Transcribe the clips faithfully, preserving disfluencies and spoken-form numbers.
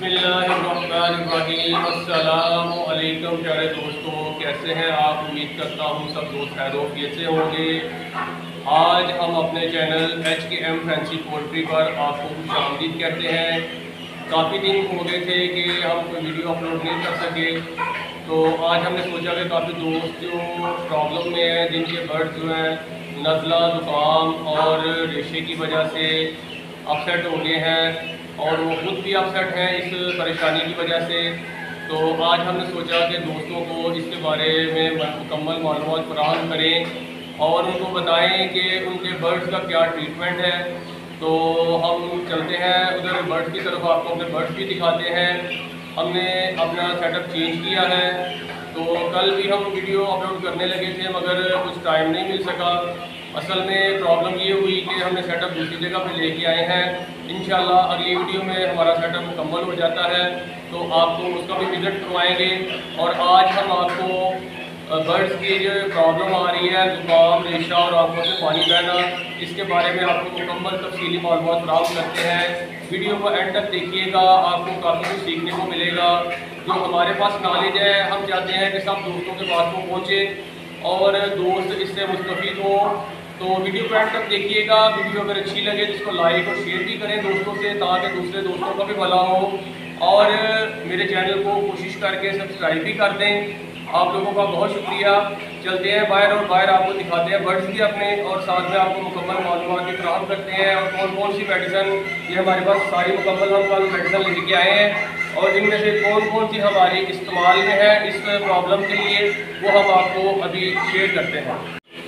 बिस्मिल्लाहिर्रहमानिर्रहीम। अस्सलामु अलैकुम प्यारे दोस्तों, कैसे हैं आप? उम्मीद करता हूँ सब दोस्त खैरियत से होंगे। आज हम अपने channel H K M fancy poultry पर आपको खुशामदीद कहते हैं। काफ़ी दिन हो गए थे कि हम कोई वीडियो अपलोड नहीं कर सके, तो आज हमने सोचा कि काफ़ी दोस्त जो प्रॉब्लम में हैं, जिनके बर्ड जो हैं नज़ला, ज़ुकाम और रेशे की वजह से अपसेट हो गए हैं और वो खुद भी अपसेट हैं इस परेशानी की वजह से। तो आज हमने सोचा कि दोस्तों को इसके बारे में मुकम्मल मालूमात फराहम करें और उनको बताएं कि उनके बर्ड्स का क्या ट्रीटमेंट है। तो हम चलते हैं उधर बर्ड्स की तरफ, आपको अपने बर्ड्स भी दिखाते हैं। हमने अपना सेटअप चेंज किया है, तो कल भी हम वीडियो अपलोड करने लगे थे मगर कुछ टाइम नहीं मिल सका। असल में प्रॉब्लम ये हुई कि हमने सेटअप दूसरी जगह पे लेके आए हैं। इंशाल्लाह अगली वीडियो में हमारा सेटअप मुकम्मल हो जाता है तो आपको उसका भी विज़िट करवाएंगे। और आज हम आपको बर्ड्स की जो प्रॉब्लम आ रही है, जुकाम, रेशा और आंखों से पानी बहना, इसके बारे में आपको मुकम्मल तफसीली मालूमात फराहम करते हैं। वीडियो को एंड तक देखिएगा, आपको काफ़ी कुछ सीखने को मिलेगा। जो हमारे पास नॉलेज है, हम चाहते हैं कि सब दोस्तों के पास वो पहुँचे और दोस्त इससे मुस्तफ़ीद हो। तो वीडियो को एंड तक देखिएगा। वीडियो अगर अच्छी लगे तो इसको लाइक और शेयर भी करें दोस्तों से, ताकि दूसरे दोस्तों का भी भला हो। और मेरे चैनल को कोशिश करके सब्सक्राइब भी कर दें। आप लोगों का बहुत शुक्रिया। चलते हैं बाहर और बाहर आपको दिखाते हैं बर्ड्स भी अपने, और साथ में आपको मुकम्मल मालूमात भी फराहम करते हैं और कौन कौन सी मेडिसन, ये हमारे पास सारी मुकम्मल हम कल मेडिसन लेके आए हैं और इनमें से कौन कौन सी हमारी इस्तेमाल में है इस प्रॉब्लम के लिए, वो हम आपको अभी शेयर करते हैं।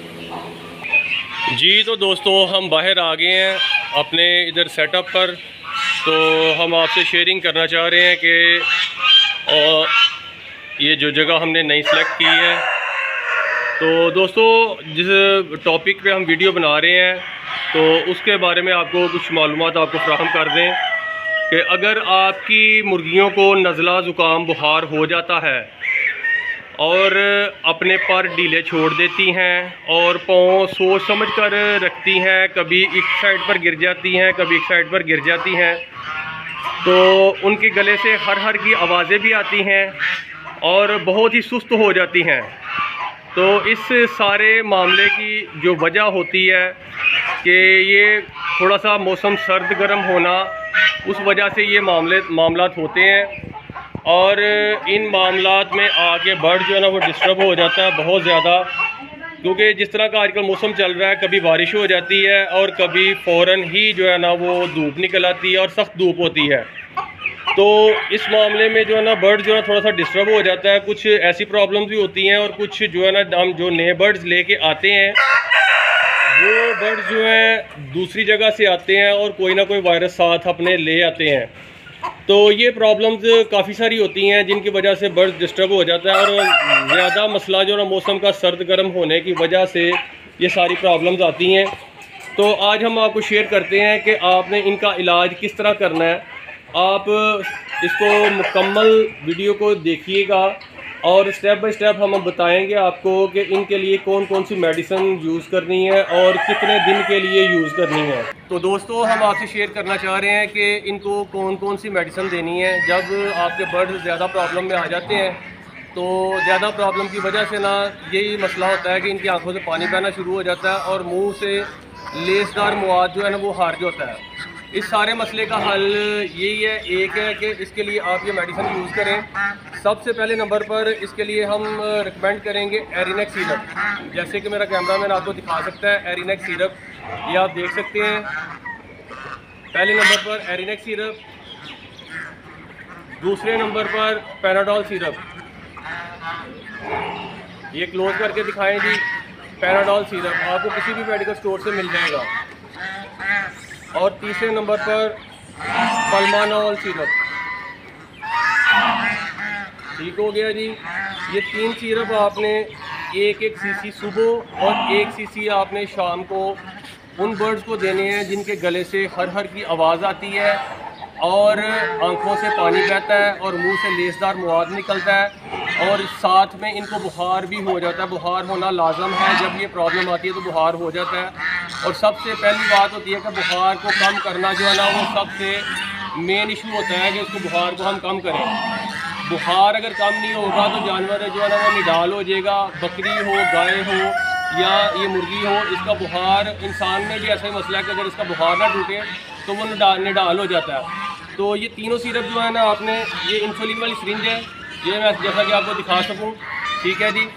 जी तो दोस्तों, हम बाहर आ गए हैं अपने इधर सेटअप पर। तो हम आपसे शेयरिंग करना चाह रहे हैं कि और ये जो जगह हमने नई सेलेक्ट की है, तो दोस्तों जिस टॉपिक पे हम वीडियो बना रहे हैं तो उसके बारे में आपको कुछ मालूमात आपको फराहम कर दें कि अगर आपकी मुर्गियों को नज़ला, ज़ुकाम, बुखार हो जाता है और अपने पर ढीले छोड़ देती हैं और पाँव सोच समझ कर रखती हैं, कभी एक साइड पर गिर जाती हैं, कभी एक साइड पर गिर जाती हैं, तो उनके गले से हर हर की आवाज़ें भी आती हैं और बहुत ही सुस्त हो जाती हैं। तो इस सारे मामले की जो वजह होती है कि ये थोड़ा सा मौसम सर्द गर्म होना, उस वजह से ये मामले मामलात होते हैं और इन मामलात में आके बर्ड जो है ना वो डिस्टर्ब हो जाता है बहुत ज़्यादा। क्योंकि जिस तरह का आजकल मौसम चल रहा है, कभी बारिश हो जाती है और कभी फ़ौरन ही जो है ना वो धूप निकल आती है और सख्त धूप होती है। तो इस मामले में जो है ना बर्ड जो है थोड़ा सा डिस्टर्ब हो जाता है। कुछ ऐसी प्रॉब्लम्स भी होती हैं और कुछ जो है ना हम जो नए बर्ड्स लेके आते हैं वो बर्ड्स जो हैं दूसरी जगह से आते हैं और कोई ना कोई वायरस साथ अपने ले आते हैं। तो ये प्रॉब्लम्स काफ़ी सारी होती हैं जिनकी वजह से बर्ड डिस्टर्ब हो जाता है और ज़्यादा मसला जो ना मौसम का सर्द गर्म होने की वजह से ये सारी प्रॉब्लम्स आती हैं। तो आज हम आपको शेयर करते हैं कि आपने इनका इलाज किस तरह करना है। आप इसको मुकम्मल वीडियो को देखिएगा और स्टेप बाय स्टेप हम बताएंगे आपको कि इनके लिए कौन कौन सी मेडिसिन यूज़ करनी है और कितने दिन के लिए यूज़ करनी है। तो दोस्तों, हम आपसे शेयर करना चाह रहे हैं कि इनको कौन कौन सी मेडिसिन देनी है। जब आपके बर्ड ज़्यादा प्रॉब्लम में आ जाते हैं तो ज़्यादा प्रॉब्लम की वजह से ना यही मसला होता है कि इनकी आंखों से पानी बहना शुरू हो जाता है और मुँह से लेसदार मवाद जो है ना वो हार्ज होता है। इस सारे मसले का हल यही है, एक है कि इसके लिए आप ये मेडिसिन यूज़ करें। सबसे पहले नंबर पर इसके लिए हम रिकमेंड करेंगे एरिनेक्स सिरप। जैसे कि मेरा कैमरामैन आपको दिखा सकता है, एरिनेक्स सिरप ये आप देख सकते हैं। पहले नंबर पर एरिनेक्स सिरप, दूसरे नंबर पर पैनाडोल सिरप। ये क्लोज करके दिखाएं जी। पैनाडोल सिरप आपको किसी भी मेडिकल स्टोर से मिल जाएगा। और तीसरे नंबर पर पल्मानोल सिरप। ठीक हो गया जी। ये तीन सिरप आपने एक एक सीसी सुबह और एक सीसी आपने शाम को उन बर्ड्स को देने हैं जिनके गले से हर हर की आवाज़ आती है और आंखों से पानी बहता है और मुंह से लेसदार मवाद निकलता है और साथ में इनको बुखार भी हो जाता है। बुखार होना लाजम है, जब ये प्रॉब्लम आती है तो बुखार हो जाता है। और सबसे पहली बात होती है कि बुखार को कम करना जो है ना वो सबसे मेन इशू होता है कि उसको बुखार को हम कम करें। बुखार अगर कम नहीं होगा तो जानवर जो है ना वो निडाल हो जाएगा। बकरी हो, गाय हो या ये मुर्गी हो, इसका बुखार, इंसान में भी ऐसा ही मसला है कि अगर इसका बुखार ना टूटे तो वो निडाल निडाल हो जाता है। तो ये तीनों सिरप जो है ना, आपने ये इंसुलिन वाली सिरिंज है, ये मैं जैसा कि आपको दिखा सकूं, ठीक है जी।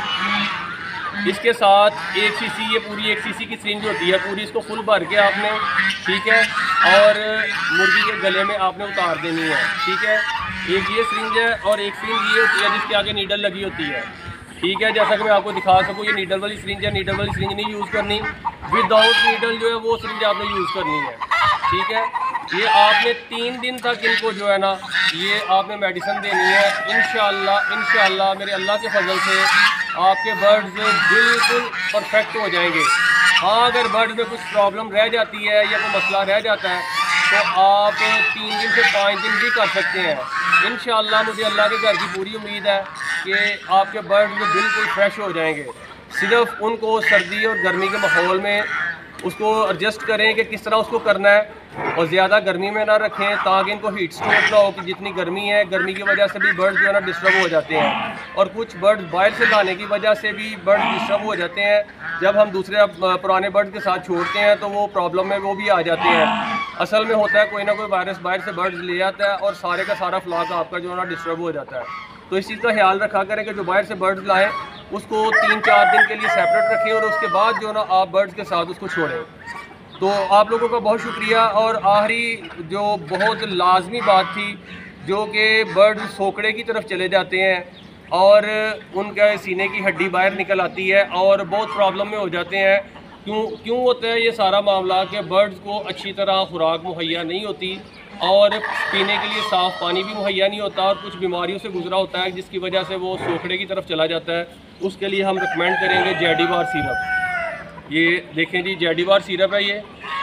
इसके साथ एक सीसी, ये पूरी एक सीसी की सिरिंज होती है, पूरी इसको फुल भर के आपने, ठीक है, और मुर्गी के गले में आपने उतार देनी है, ठीक है। एक ये सिरिंज है और एक सिरिंज ये होती है जिसके आगे नीडल लगी होती है, ठीक है। जैसा कि मैं आपको दिखा सकूँ, ये नीडल वाली सिरिंज है। नीडल वाली सिरिंज नहीं यूज़ करनी, विदाउट नीडल जो है वो सिरिंज आपने यूज़ करनी है, ठीक है। ये आपने तीन दिन तक इनको जो है ना, ये आपने मेडिसिन देनी है। इंशाअल्लाह इंशाअल्लाह मेरे अल्लाह के फजल से आपके बर्ड्स बिल्कुल परफेक्ट हो जाएंगे। हाँ, अगर बर्ड में कुछ प्रॉब्लम रह जाती है या कोई मसला रह जाता है तो आप तीन दिन से पाँच दिन भी कर सकते हैं। इंशाअल्लाह मुझे अल्लाह के घर की पूरी उम्मीद है कि आपके बर्ड बिल्कुल फ्रेश हो जाएंगे। सिर्फ उनको सर्दी और गर्मी के माहौल में उसको एडजस्ट करें कि किस तरह उसको करना है, और ज़्यादा गर्मी में ना रखें ताकि इनको हीट स्ट्रोक ना हो। कि जितनी गर्मी है, गर्मी की वजह से भी बर्ड जो है ना डिस्टर्ब हो जाते हैं, और कुछ बर्ड बाहर से लाने की वजह से भी बर्ड डिस्टर्ब हो जाते हैं। जब हम दूसरे पुराने बर्ड के साथ छोड़ते हैं तो वो प्रॉब्लम में वो भी आ जाते हैं। असल में होता है कोई ना कोई वायरस बाहर से बर्ड्स ले जाता है और सारे का सारा फ्लॉक आपका जो है ना डिस्टर्ब हो जाता है। तो इस चीज़ का ख्याल रखा करें कि जो बाहर से बर्ड्स लाएँ उसको तीन चार दिन के लिए सेपरेट रखें और उसके बाद जो ना आप बर्ड्स के साथ उसको छोड़ें। तो आप लोगों का बहुत शुक्रिया। और आखिरी जो बहुत लाजमी बात थी, जो कि बर्ड सोकड़े की तरफ चले जाते हैं और उनका सीने की हड्डी बाहर निकल आती है और बहुत प्रॉब्लम में हो जाते हैं। क्यों क्यों होता है ये सारा मामला कि बर्ड्स को अच्छी तरह खुराक मुहैया नहीं होती और पीने के लिए साफ़ पानी भी मुहैया नहीं होता और कुछ बीमारियों से गुजरा होता है, जिसकी वजह से वो सोखड़े की तरफ चला जाता है। उसके लिए हम रिकमेंड करेंगे जेडीवार सिरप। ये देखें जी, जेडीवार सिरप है ये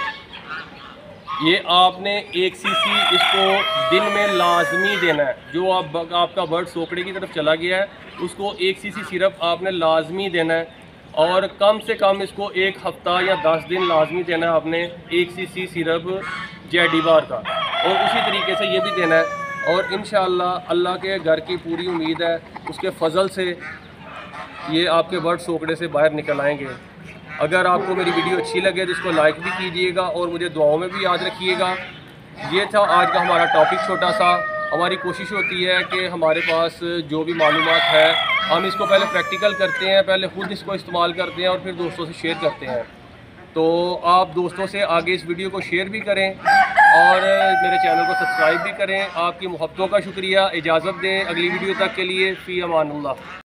ये आपने एक सीसी इसको दिन में लाजमी देना है। जो आप आपका बर्ड सोखड़े की तरफ चला गया है उसको एक सीसी सिरप आपने लाजमी देना है, और कम से कम इसको एक हफ़्ता या दस दिन लाजमी देना है आपने एक सीसी सिरप जेडीवार का, और उसी तरीके से ये भी देना है। और इंशाअल्लाह अल्लाह के घर की पूरी उम्मीद है, उसके फजल से ये आपके बर्ड सोकड़े से बाहर निकल आएंगे। अगर आपको मेरी वीडियो अच्छी लगे तो इसको लाइक भी कीजिएगा और मुझे दुआओं में भी याद रखिएगा। ये था आज का हमारा टॉपिक छोटा सा। हमारी कोशिश होती है कि हमारे पास जो भी मालूमात है हम इसको पहले प्रैक्टिकल करते हैं, पहले ख़ुद इसको इस्तेमाल करते हैं और फिर दोस्तों से शेयर करते हैं। तो आप दोस्तों से आगे इस वीडियो को शेयर भी करें और मेरे चैनल को सब्सक्राइब भी करें। आपकी मोहब्बतों का शुक्रिया। इजाज़त दें अगली वीडियो तक के लिए। फ़ी अमानुल्लाह।